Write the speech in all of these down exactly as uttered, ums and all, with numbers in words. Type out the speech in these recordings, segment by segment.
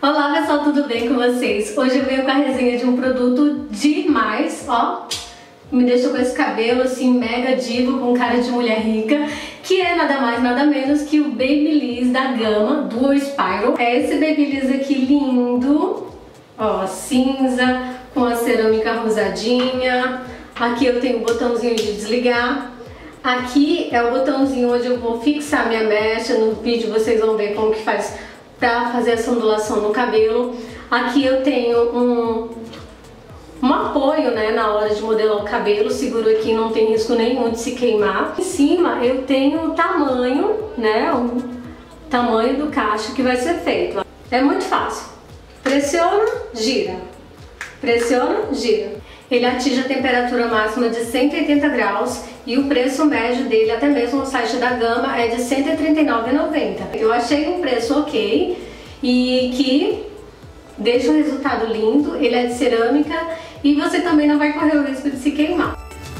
Olá pessoal, tudo bem com vocês? Hoje eu venho com a resenha de um produto demais, ó. Me deixou com esse cabelo assim mega divo, com cara de mulher rica, que é nada mais nada menos que o Babyliss da gama Dual Spiral. É esse Babyliss aqui lindo, ó, cinza, com a cerâmica rosadinha. Aqui eu tenho o botãozinho de desligar. Aqui é o botãozinho onde eu vou fixar minha mecha. No vídeo vocês vão ver como que faz pra fazer essa ondulação no cabelo. Aqui eu tenho um, um apoio, né, na hora de modelar o cabelo. Seguro aqui, não tem risco nenhum de se queimar. Em cima eu tenho o tamanho, né, o tamanho do cacho que vai ser feito. É muito fácil. Pressiona, gira. Pressiona, gira. Ele atinge a temperatura máxima de cento e oitenta graus e o preço médio dele, até mesmo no site da Gama, é de cento e trinta e nove reais e noventa centavos. Eu achei um preço ok e que deixa um resultado lindo. Ele é de cerâmica e você também não vai correr o risco de se queimar.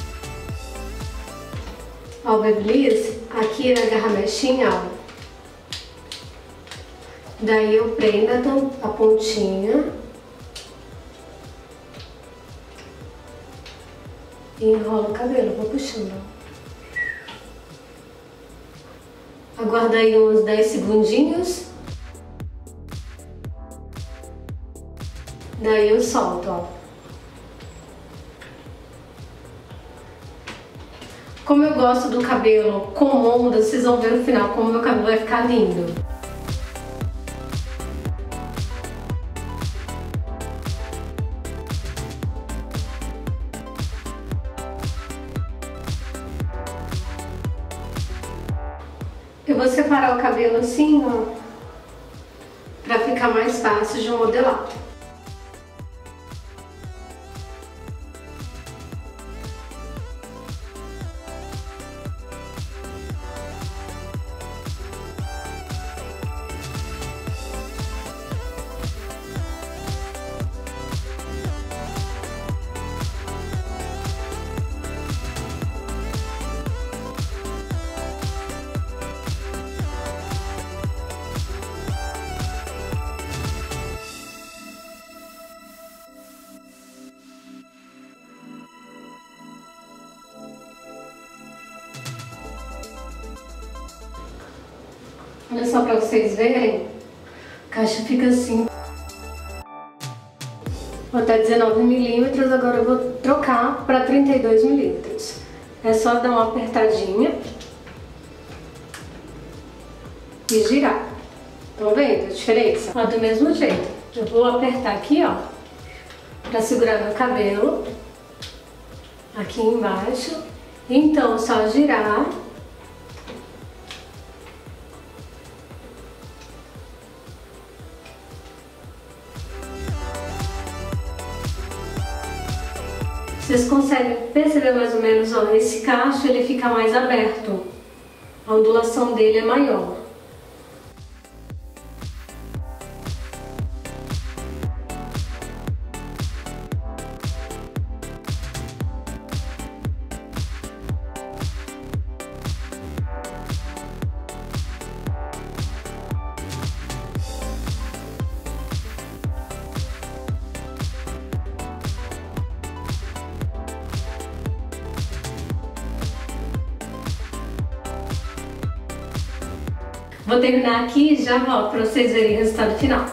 Ó, o Babyliss, aqui ele agarra a mechinha, ó. Daí eu prendo a pontinha e enrola o cabelo, vou puxando. Aguarda aí uns dez segundinhos. Daí eu solto, ó. Como eu gosto do cabelo com ondas, vocês vão ver no final como meu cabelo vai ficar lindo. Eu vou separar o cabelo assim, ó, pra ficar mais fácil de modelar. Olha só pra vocês verem, a caixa fica assim. Até dezenove milímetros, agora eu vou trocar para trinta e dois milímetros. É só dar uma apertadinha e girar. Estão vendo a diferença? Ó, do mesmo jeito. Eu vou apertar aqui, ó, pra segurar meu cabelo. Aqui embaixo. Então, só girar. Vocês conseguem perceber mais ou menos, ó, esse cacho ele fica mais aberto, a ondulação dele é maior. Vou terminar aqui e já volto para vocês verem o resultado final.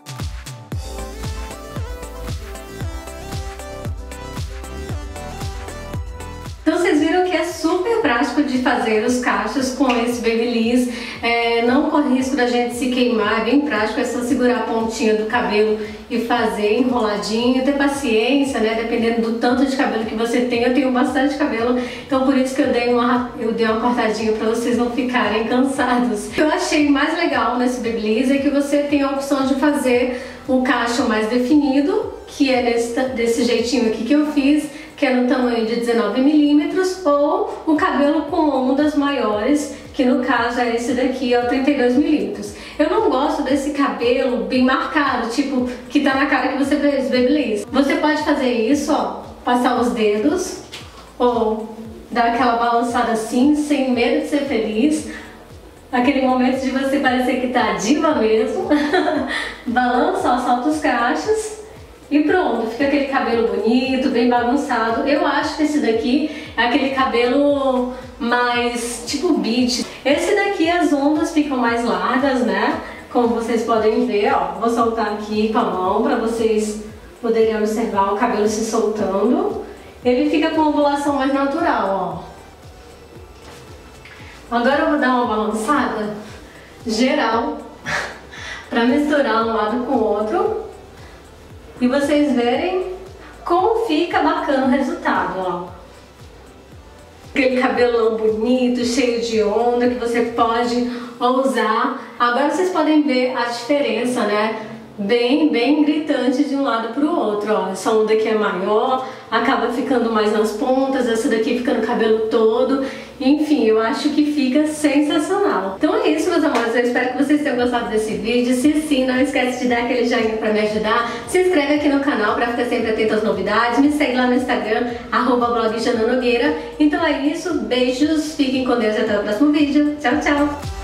Então vocês viram que é super prático de fazer os cachos com esse Babyliss. É, não corre risco da gente se queimar, é bem prático, é só segurar a pontinha do cabelo e fazer enroladinho, ter paciência, né, dependendo do tanto de cabelo que você tem. Eu tenho bastante cabelo, então por isso que eu dei uma, eu dei uma cortadinha para vocês não ficarem cansados. O que eu achei mais legal nesse Babyliss é que você tem a opção de fazer o cacho mais definido, que é nesse, desse jeitinho aqui que eu fiz, que é no tamanho de dezenove milímetros, ou o cabelo com ondas maiores, que no caso é esse daqui, ó, trinta e dois milímetros. Eu não gosto desse cabelo bem marcado, tipo, que tá na cara que você fez Babyliss. Você pode fazer isso, ó, passar os dedos, ou dar aquela balançada assim, sem medo de ser feliz. Aquele momento de você parecer que tá diva mesmo. Balança, ó, solta os cachos e pronto, fica aquele cabelo bonito, bem bagunçado. Eu acho que esse daqui é aquele cabelo mais tipo beach. Esse daqui as ondas ficam mais largas, né? Como vocês podem ver, ó, vou soltar aqui com a mão para vocês poderem observar o cabelo se soltando. Ele fica com ondulação mais natural, ó. Agora eu vou dar uma balançada geral para misturar um lado com o outro e vocês verem como fica bacana o resultado, ó. Aquele cabelão bonito, cheio de onda que você pode usar. Agora vocês podem ver a diferença, né? Bem, bem gritante de um lado para o outro, ó. Essa onda aqui é maior, acaba ficando mais nas pontas, essa daqui fica no cabelo todo. Enfim, eu acho que fica sensacional. Então é isso, meus amores, eu espero que vocês tenham gostado desse vídeo. Se sim, não esquece de dar aquele joinha para me ajudar. Se inscreve aqui no canal para ficar sempre atento às novidades. Me segue lá no Instagram, arroba blog Jana Nogueira. Então é isso, beijos, fiquem com Deus e até o próximo vídeo. Tchau, tchau!